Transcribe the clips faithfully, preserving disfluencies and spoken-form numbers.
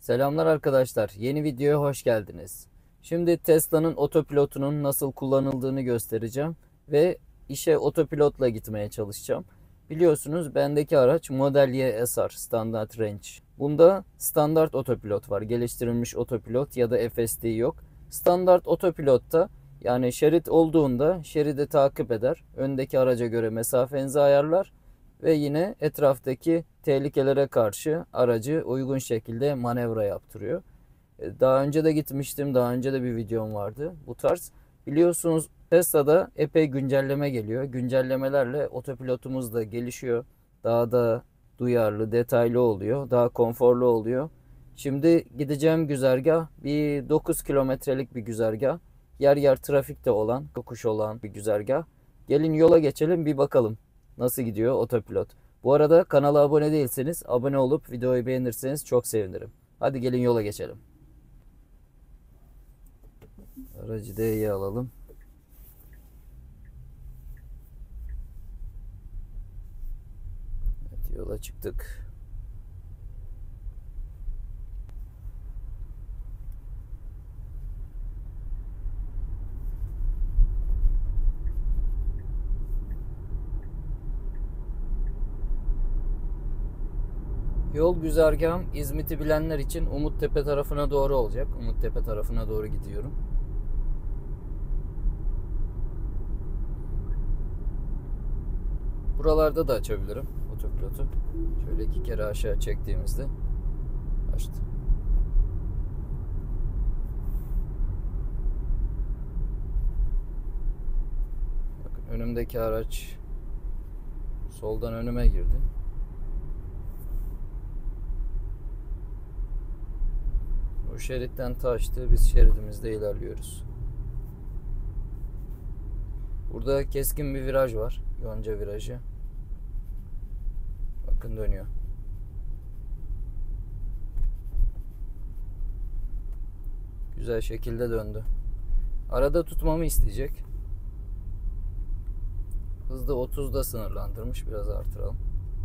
Selamlar arkadaşlar. Yeni videoya hoş geldiniz. Şimdi Tesla'nın otopilotunun nasıl kullanıldığını göstereceğim ve işe otopilotla gitmeye çalışacağım. Biliyorsunuz bendeki araç Model Y S R Standard Range. Bunda standart otopilot var. Geliştirilmiş otopilot ya da F S D yok. Standart otopilotta yani şerit olduğunda şeridi takip eder. Öndeki araca göre mesafenizi ayarlar. Ve yine etraftaki tehlikelere karşı aracı uygun şekilde manevra yaptırıyor. Daha önce de gitmiştim. Daha önce de bir videom vardı. Bu tarz. Biliyorsunuz Tesla'da epey güncelleme geliyor. Güncellemelerle otopilotumuz da gelişiyor. Daha da duyarlı, detaylı oluyor. Daha konforlu oluyor. Şimdi gideceğim güzergah bir dokuz kilometrelik bir güzergah. Yer yer trafikte olan, yokuş olan bir güzergah. Gelin yola geçelim bir bakalım. Nasıl gidiyor otopilot? Bu arada kanala abone değilseniz abone olup videoyu beğenirseniz çok sevinirim. Hadi gelin yola geçelim. Aracı D'ye alalım. Evet, yola çıktık. Yol güzergahım İzmit'i bilenler için Umuttepe tarafına doğru olacak. Umuttepe tarafına doğru gidiyorum. Buralarda da açabilirim otopilotu. Şöyle iki kere aşağı çektiğimizde açtı. Bakın önümdeki araç soldan önüme girdi. Bu şeritten taştı. Biz şeridimizde ilerliyoruz. Burada keskin bir viraj var. Yonca virajı. Bakın dönüyor. Güzel şekilde döndü. Arada tutmamı isteyecek. Hızda otuzda sınırlandırmış. Biraz artıralım.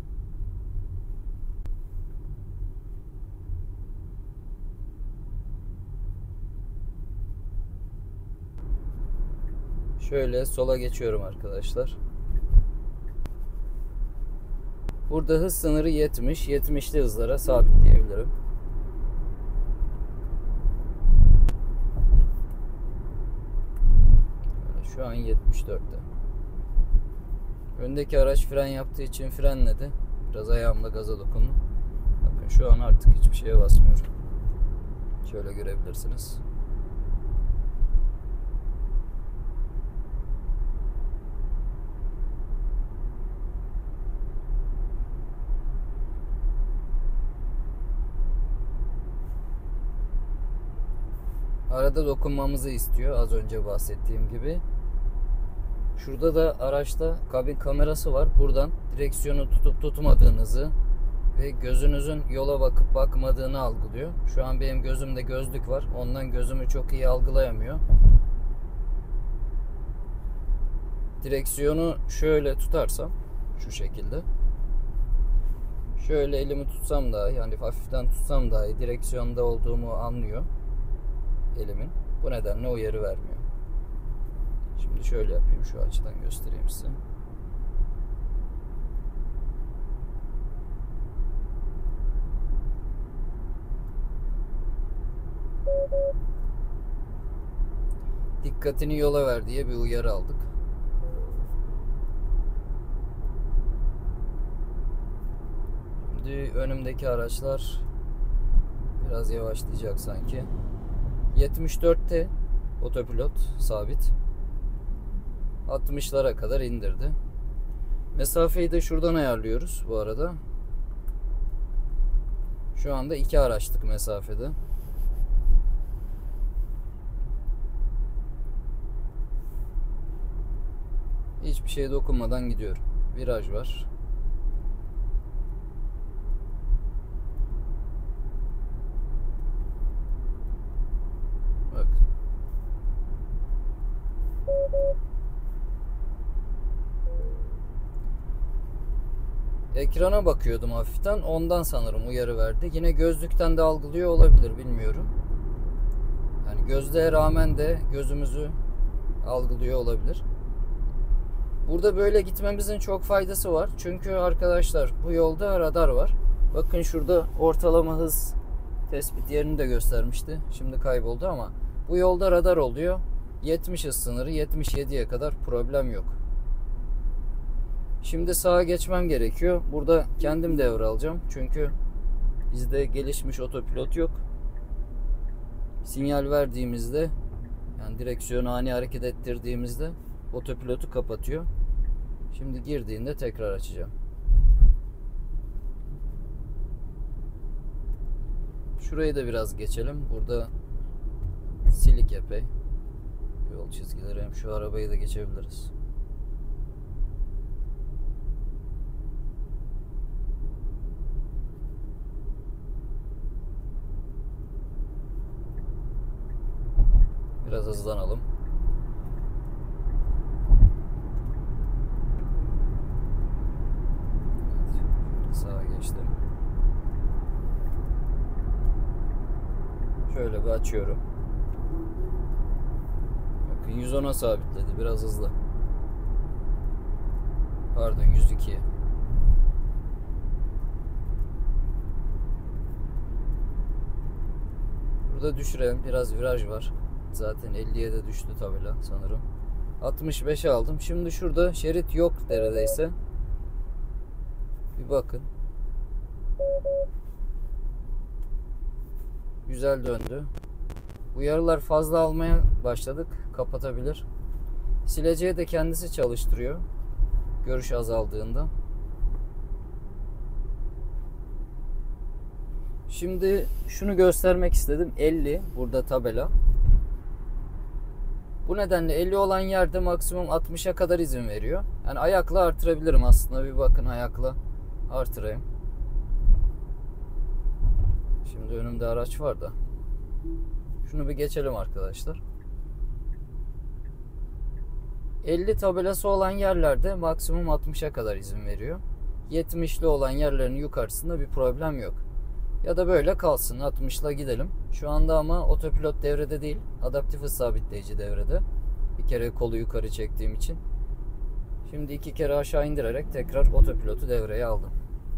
Şöyle sola geçiyorum arkadaşlar. Burada hız sınırı yetmiş. yetmişli hızlara sabitleyebilirim. Şu an yetmiş dörtte. Öndeki araç fren yaptığı için frenledi. Biraz ayağımla gaza dokundum. Bakın şu an artık hiçbir şeye basmıyorum. Şöyle görebilirsiniz. Arada dokunmamızı istiyor, az önce bahsettiğim gibi. Şurada da araçta kabin kamerası var. Buradan direksiyonu tutup tutmadığınızı ve gözünüzün yola bakıp bakmadığını algılıyor. Şu an benim gözümde gözlük var. Ondan gözümü çok iyi algılayamıyor. Direksiyonu şöyle tutarsam, şu şekilde. Şöyle elimi tutsam dahi, yani hafiften tutsam dahi direksiyonda olduğumu anlıyor elimin. Bu nedenle uyarı vermiyor. Şimdi şöyle yapayım, şu açıdan göstereyim size. Dikkatini yola ver diye bir uyarı aldık. Şimdi önümdeki araçlar biraz yavaşlayacak sanki. yetmiş dörtte otopilot sabit. altmışlara kadar indirdi. Mesafeyi de şuradan ayarlıyoruz bu arada. Şu anda iki araçlık mesafede. Hiçbir şeye dokunmadan gidiyorum. Viraj var. Bak. Ekrana bakıyordum hafiften. Ondan sanırım uyarı verdi. Yine gözlükten de algılıyor olabilir, bilmiyorum. Yani gözlüğe rağmen de gözümüzü algılıyor olabilir. Burada böyle gitmemizin çok faydası var. Çünkü arkadaşlar bu yolda radar var. Bakın şurada ortalama hız tespit yerini de göstermişti. Şimdi kayboldu ama bu yolda radar oluyor. yetmiş hız sınırı, yetmiş yediye kadar problem yok. Şimdi sağa geçmem gerekiyor. Burada kendim devralacağım. Çünkü bizde gelişmiş otopilot yok. Sinyal verdiğimizde, yani direksiyonu ani hareket ettirdiğimizde otopilotu kapatıyor. Şimdi girdiğinde tekrar açacağım. Şurayı da biraz geçelim. Burada silik epey. Yol çizgileri, hem şu arabayı da geçebiliriz. Biraz hızlanalım. Evet, sağa geçtim. Şöyle bir açıyorum. Bakın yüz ona sabitledi. Biraz hızlı. Pardon, yüz ikiye. Burada düşürelim. Biraz viraj var. Zaten elliye de düştü tabela sanırım. altmış beşe aldım. Şimdi şurada şerit yok neredeyse. Bir bakın. Güzel döndü. Uyarılar fazla almaya başladık. Kapatabilir. Sileceği de kendisi çalıştırıyor. Görüş azaldığında. Şimdi şunu göstermek istedim. elli burada tabela. Bu nedenle elli olan yerde maksimum altmışa kadar izin veriyor. Yani ayakla artırabilirim aslında. Bir bakın, ayakla artırayım. Şimdi önümde araç var da. Şunu bir geçelim arkadaşlar. elli tabelası olan yerlerde maksimum altmışa kadar izin veriyor. yetmişli olan yerlerin yukarısında bir problem yok. Ya da böyle kalsın, altmışla gidelim. Şu anda ama otopilot devrede değil. Adaptif hız sabitleyici devrede. Bir kere kolu yukarı çektiğim için. Şimdi iki kere aşağı indirerek tekrar otopilotu devreye aldım.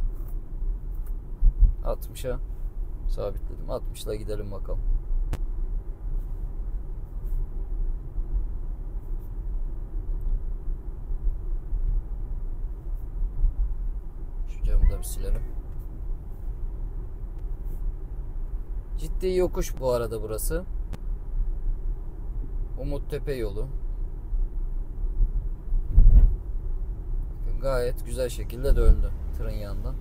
altmışa sabitledim. altmışla gidelim bakalım. Şu camı da bir silelim. Ciddi yokuş bu arada burası. Umuttepe yolu. Bakın gayet güzel şekilde döndü tırın yanından.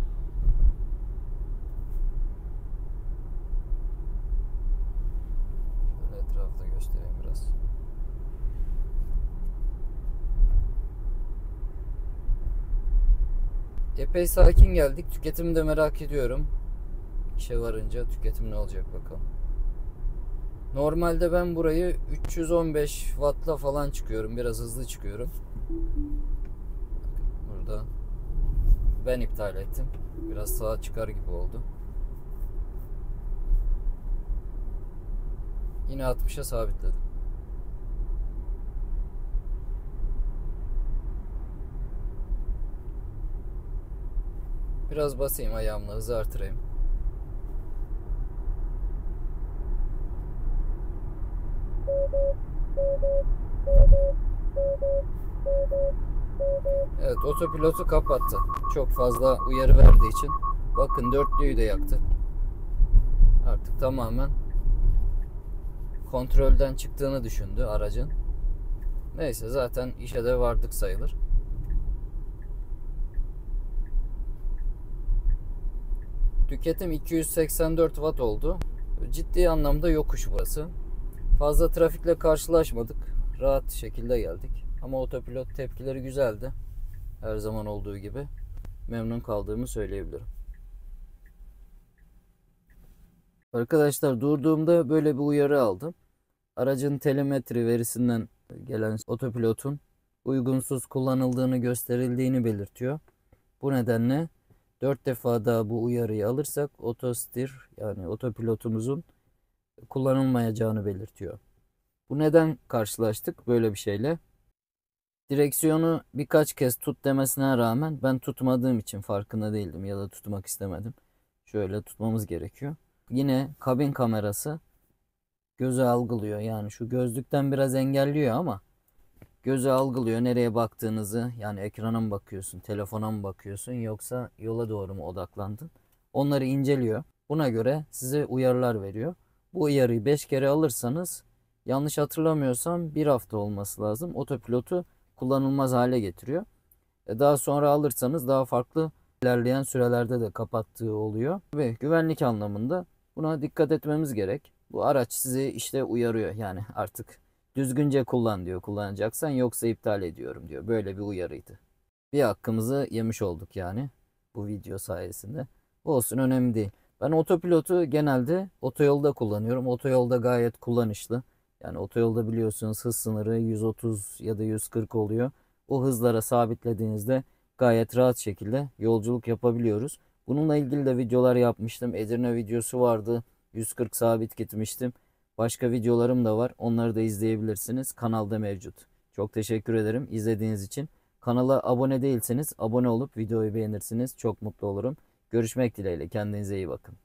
Şöyle etrafı da göstereyim biraz. Epey sakin geldik. Tüketimi de merak ediyorum. İşe varınca tüketim ne olacak bakalım. Normalde ben burayı üç yüz on beş wattla falan çıkıyorum. Biraz hızlı çıkıyorum. Burada ben iptal ettim. Biraz sağa çıkar gibi oldu. Yine altmışa sabitledim. Biraz basayım ayağımla, hızı artırayım. Evet, otopilotu kapattı. Çok fazla uyarı verdiği için. Bakın dörtlüyü de yaktı. Artık tamamen kontrolden çıktığını düşündü aracın. Neyse, zaten işe de vardık sayılır. Tüketim iki yüz seksen dört watt oldu. Ciddi anlamda yokuş burası. Fazla trafikle karşılaşmadık. Rahat şekilde geldik. Ama otopilot tepkileri güzeldi. Her zaman olduğu gibi. Memnun kaldığımı söyleyebilirim. Arkadaşlar, durduğumda böyle bir uyarı aldım. Aracın telemetri verisinden gelen otopilotun uygunsuz kullanıldığını gösterildiğini belirtiyor. Bu nedenle dört defa daha bu uyarıyı alırsak otostir yani otopilotumuzun kullanılmayacağını belirtiyor. Bu neden karşılaştık böyle bir şeyle? Direksiyonu birkaç kez tut demesine rağmen ben tutmadığım için farkında değildim ya da tutmak istemedim. Şöyle tutmamız gerekiyor. Yine kabin kamerası gözü algılıyor. Yani şu gözlükten biraz engelliyor ama gözü algılıyor nereye baktığınızı. Yani ekrana mı bakıyorsun, telefona mı bakıyorsun yoksa yola doğru mu odaklandın? Onları inceliyor. Buna göre size uyarılar veriyor. Bu uyarıyı beş kere alırsanız yanlış hatırlamıyorsam bir hafta olması lazım. Otopilotu kullanılmaz hale getiriyor. E, Daha sonra alırsanız daha farklı ilerleyen sürelerde de kapattığı oluyor. Ve güvenlik anlamında buna dikkat etmemiz gerek. Bu araç sizi işte uyarıyor. Yani artık düzgünce kullan diyor kullanacaksan yoksa iptal ediyorum diyor. Böyle bir uyarıydı. Bir hakkımızı yemiş olduk yani bu video sayesinde. Olsun önemli değil. Ben otopilotu genelde otoyolda kullanıyorum. Otoyolda gayet kullanışlı. Yani otoyolda biliyorsunuz hız sınırı yüz otuz ya da yüz kırk oluyor. O hızlara sabitlediğinizde gayet rahat şekilde yolculuk yapabiliyoruz. Bununla ilgili de videolar yapmıştım. Edirne videosu vardı. yüz kırk sabit gitmiştim. Başka videolarım da var. Onları da izleyebilirsiniz. Kanalda mevcut. Çok teşekkür ederim izlediğiniz için. Kanala abone değilseniz abone olup videoyu beğenirsiniz. Çok mutlu olurum. Görüşmek dileğiyle. Kendinize iyi bakın.